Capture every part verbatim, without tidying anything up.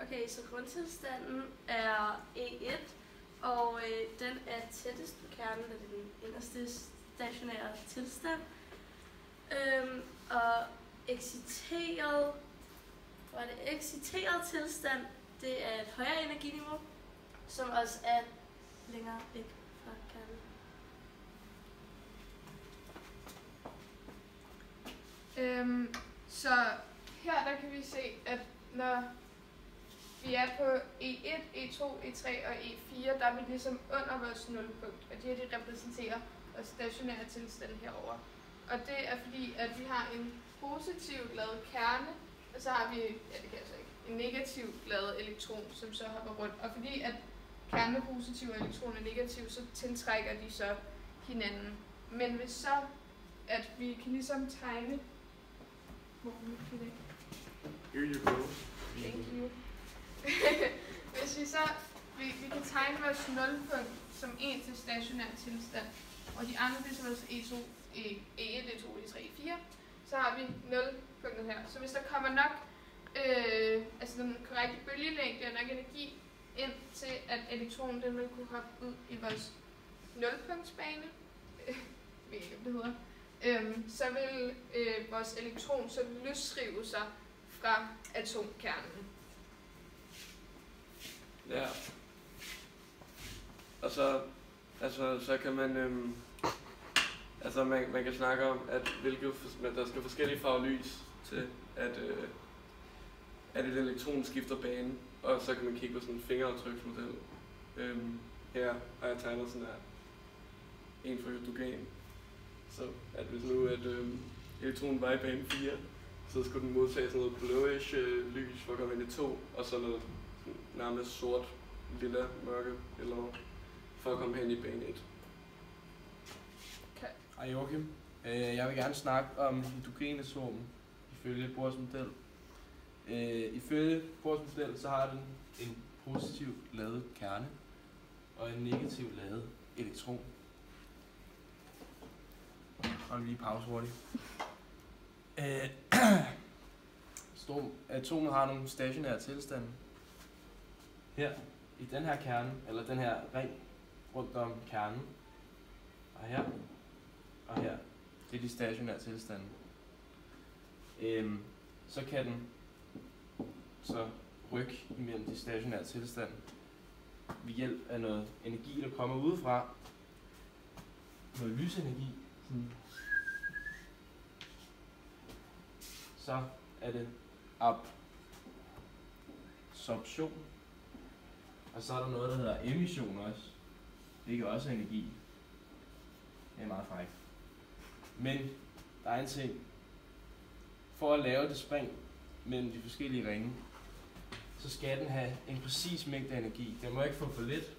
Okay, så grundtilstanden er E et, og øh, den er tættest på kernen, af den inderste stationære tilstand. Øhm, og exciteret, og det exciteret tilstand, det er et højere energiniveau, som også er længere væk fra kernen. Øhm, så her der kan vi se, at når vi er på E et, E to, E tre og E fire, der er vi ligesom under vores nulpunkt, og de her de repræsenterer vores stationære tilstand herover. Og det er fordi, at vi har en positivt ladet kerne, og så har vi, ja det kan jeg så ikke, en negativt ladet elektron, som så hopper rundt. Og fordi at kernen er positiv og elektronen er negativ, så tiltrækker de så hinanden. Men hvis så, at vi kan ligesom tegne, hvor er mit knæ? Here you go. Thank you. Hvis vi så, vi, vi kan tegne vores nulpunkt som en til stationær tilstand, og de andre det er så vores E to, E et, E to, E tre, E fire, så har vi nulpunktet her. Så hvis der kommer nok, øh, altså den korrekte bølgelængde og nok energi ind til, at elektronen den vil kunne hoppe ud i vores nulpunktsbane, jeg ved ikke, om det hedder, øhm, så vil øh, vores elektron så løsrive sig fra atomkernen. Ja. Og så, altså, så kan man, øhm, altså man, man kan snakke om, at hvilke, at der skal forskellige farver lys til, at, øh, at et elektron skifter bane, og så kan man kigge på sådan en fingeraftryksmodel. Øhm, her har jeg tegnet sådan her, en for hydrogen. Så at hvis nu at øhm, elektronen var i bane fire, så skulle den modtage sådan noget blåish øh, lys for at komme ind i to, og så noget nærmest sort, lilla, mørke eller noget, for at komme hen i bane et. Okay. Hej Joachim. Jeg vil gerne snakke om hydrogenatomen ifølge Bohrs model. Ifølge Bohrs model så har den en positivt ladet kerne og en negativt ladet elektron. Og lige pause hurtigt. Atomet har nogle stationære tilstande. Her i den her kerne, eller den her ring rundt om kernen, og her, og her, det er de stationære tilstande. Øhm, så kan den så rykke imellem de stationære tilstande ved hjælp af noget energi, der kommer udefra. Noget lysenergi. Sådan. Så er det absorption. Og så er der noget, der hedder emission også. Det er også energi. Det er meget frækt. Men der er en ting. For at lave det spring mellem de forskellige ringe, så skal den have en præcis mængde energi. Den må ikke få for lidt.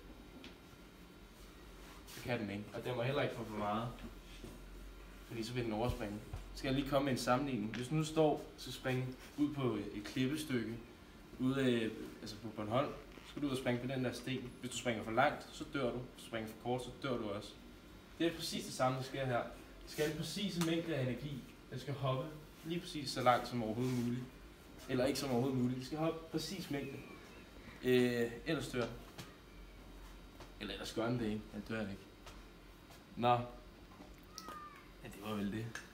Det kan den ikke. Og den må heller ikke få for meget. Fordi så vil den overspringe. Så skal jeg lige komme med en sammenligning. Hvis du nu står til at springe ud på et klippestykke, ude af, altså på Bornholm, så skal du ud og springe på den der sten. Hvis du springer for langt, så dør du. Hvis du springer for kort, så dør du også. Det er præcis det samme, der sker her. Det skal have en præcis mængde af energi. Den skal hoppe lige præcis så langt som overhovedet muligt. Eller ikke som overhovedet muligt. Det skal hoppe præcis mængde. Øh, ellers dør. Eller ellers gør den det ikke. Den dør ikke. Nå. Ja, det var vel det.